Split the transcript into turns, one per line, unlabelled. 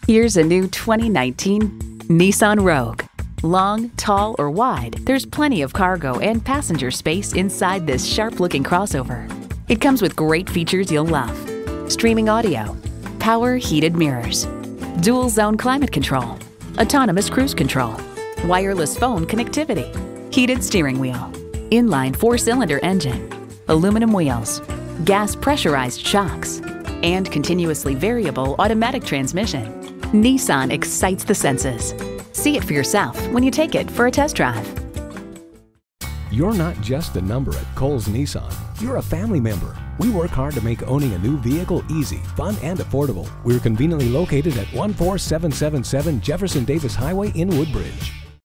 Here's a new 2019 Nissan Rogue. Long, tall, or wide, there's plenty of cargo and passenger space inside this sharp-looking crossover. It comes with great features you'll love. Streaming audio, power heated mirrors, dual zone climate control, autonomous cruise control, wireless phone connectivity, heated steering wheel, inline 4-cylinder engine, aluminum wheels, gas pressurized shocks, and continuously variable automatic transmission. Nissan excites the senses. See it for yourself when you take it for a test drive.
You're not just a number at Cowles Nissan. You're a family member. We work hard to make owning a new vehicle easy, fun, and affordable. We're conveniently located at 14777 Jefferson Davis Highway in Woodbridge.